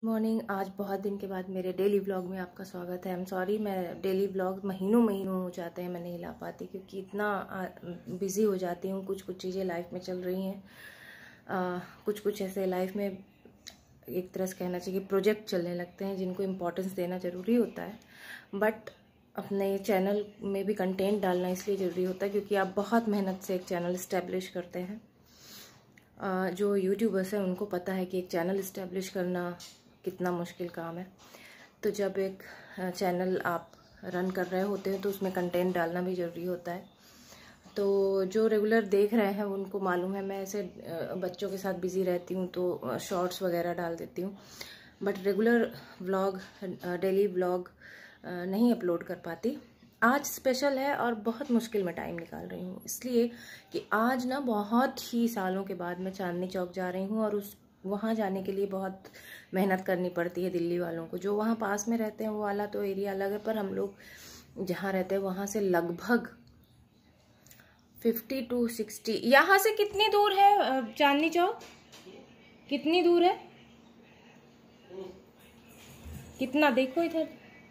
Morning. आज बहुत दिन के बाद मेरे डेली व्लॉग में आपका स्वागत है। आई एम सॉरी, मैं डेली व्लॉग महीनों हो जाते हैं मैं नहीं ला पाती, क्योंकि इतना बिज़ी हो जाती हूँ। कुछ चीज़ें लाइफ में चल रही हैं, कुछ ऐसे लाइफ में एक तरह से कहना चाहिए कि प्रोजेक्ट चलने लगते हैं जिनको इम्पोर्टेंस देना ज़रूरी होता है। बट अपने चैनल में भी कंटेंट डालना इसलिए ज़रूरी होता है क्योंकि आप बहुत मेहनत से एक चैनल इस्टेब्लिश करते हैं। जो यूट्यूबर्स हैं उनको पता है कि एक चैनल इस्टेब्लिश करना कितना मुश्किल काम है। तो जब एक चैनल आप रन कर रहे होते हैं तो उसमें कंटेंट डालना भी ज़रूरी होता है। तो जो रेगुलर देख रहे हैं उनको मालूम है, मैं ऐसे बच्चों के साथ बिज़ी रहती हूँ तो शॉर्ट्स वगैरह डाल देती हूँ, but regular vlog, daily vlog नहीं अपलोड कर पाती। आज स्पेशल है और बहुत मुश्किल में टाइम निकाल रही हूँ, इसलिए कि आज ना बहुत ही सालों के बाद मैं चांदनी चौक जा रही हूँ और वहाँ जाने के लिए बहुत मेहनत करनी पड़ती है दिल्ली वालों को। जो वहाँ पास में रहते हैं वो वाला तो एरिया अलग है, पर हम लोग जहाँ रहते हैं वहाँ से लगभग 50 to 60। यहाँ से कितनी दूर है चांदनी चौक? कितनी दूर है? कितना देखो इधर,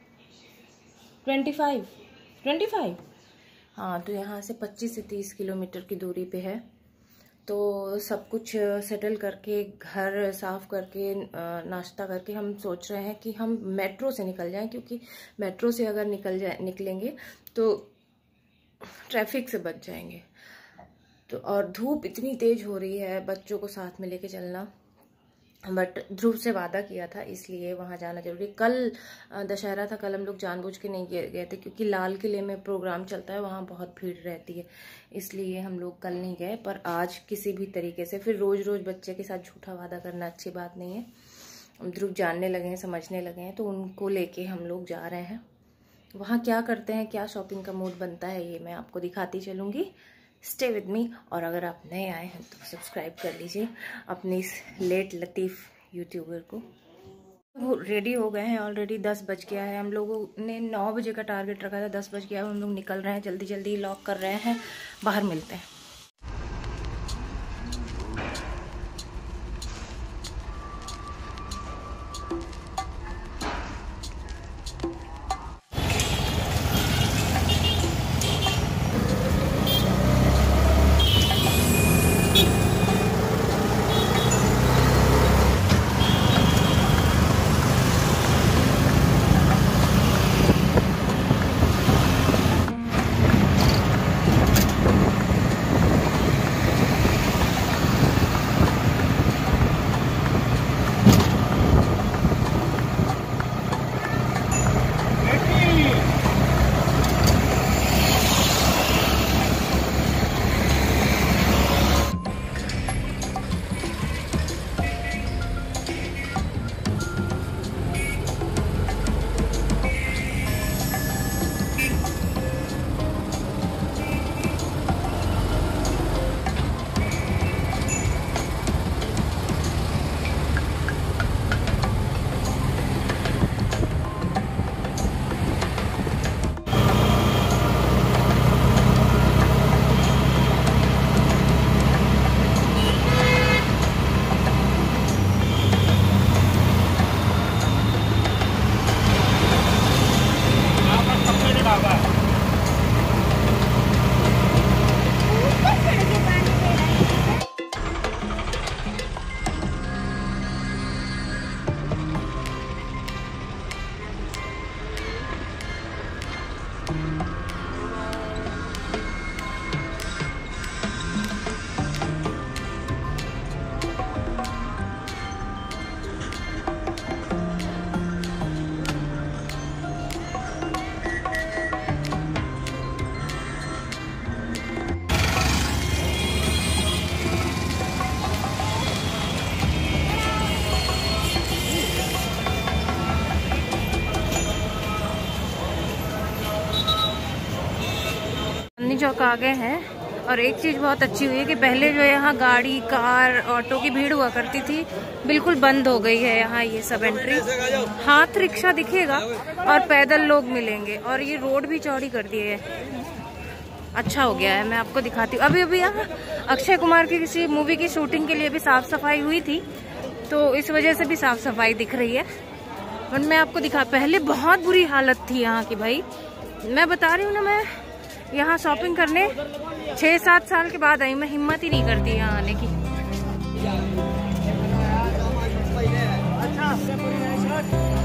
25। हाँ, तो यहाँ से 25 से 30 किलोमीटर की दूरी पे है। तो सब कुछ सेटल करके, घर साफ करके, नाश्ता करके हम सोच रहे हैं कि हम मेट्रो से निकल जाएं, क्योंकि मेट्रो से अगर निकलेंगे तो ट्रैफिक से बच जाएंगे। तो और धूप इतनी तेज हो रही है, बच्चों को साथ में लेके चलना, बट ध्रुव से वादा किया था इसलिए वहाँ जाना जरूरी। कल दशहरा था, कल हम लोग जानबूझ के नहीं गए थे क्योंकि लाल किले में प्रोग्राम चलता है, वहाँ बहुत भीड़ रहती है, इसलिए हम लोग कल नहीं गए। पर आज किसी भी तरीके से, फिर रोज बच्चे के साथ झूठा वादा करना अच्छी बात नहीं है। ध्रुव जानने लगे हैं, समझने लगे हैं, तो उनको लेके हम लोग जा रहे हैं। वहाँ क्या करते हैं, क्या शॉपिंग का मूड बनता है, ये मैं आपको दिखाती चलूँगी। Stay with me. और अगर आप नए आए हैं तो सब्सक्राइब कर लीजिए अपनी इस लेट लतीफ़ यूट्यूबर को। वो रेडी हो गए हैं ऑलरेडी, 10 बज गया है। हम लोगों ने 9 बजे का टारगेट रखा था, 10 बज गया है। हम लोग निकल रहे हैं, जल्दी लॉक कर रहे हैं, बाहर मिलते हैं। चांदनी चौक आ गए हैं और एक चीज़ बहुत अच्छी हुई है कि पहले जो यहाँ गाड़ी, कार, ऑटो की भीड़ हुआ करती थी, बिल्कुल बंद हो गई है यहाँ ये सब एंट्री। हाथ रिक्शा दिखेगा और पैदल लोग मिलेंगे, और ये रोड भी चौड़ी कर दी है, अच्छा हो गया है। मैं आपको दिखाती हूँ। अभी यहाँ अक्षय कुमार की किसी मूवी की शूटिंग के लिए भी साफ सफाई हुई थी, तो इस वजह से भी साफ सफाई दिख रही है। बट मैं आपको दिखा, पहले बहुत बुरी हालत थी यहाँ की भाई। मैं बता रही हूँ ना, मैं यहाँ शॉपिंग करने 6-7 साल के बाद आई। मैं हिम्मत ही नहीं करती यहाँ आने की। अच्छा